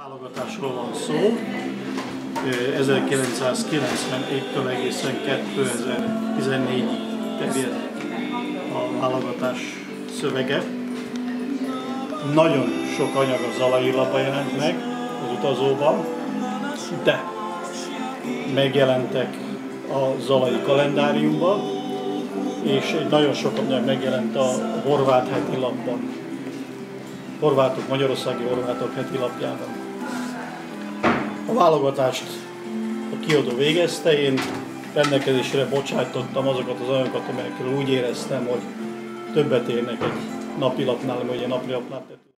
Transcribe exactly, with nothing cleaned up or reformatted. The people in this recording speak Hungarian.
Válogatásról van szó. ezerkilencszázkilencvenegytől egészen kétezer-tizennégyig terjed a válogatás szövege. Nagyon sok anyag a Zalai lapban jelent meg az utazóban, de megjelentek a Zalai kalendáriumban, és egy nagyon sok anyag megjelent a Horvát heti lapban. Horvátok, Magyarországi Horvátok heti lapjában. A válogatást a kiadó végezte, én rendelkezésre bocsájtottam azokat az anyagokat, amelyekről úgy éreztem, hogy többet érnek egy napilapnál, vagy egy napilapnál.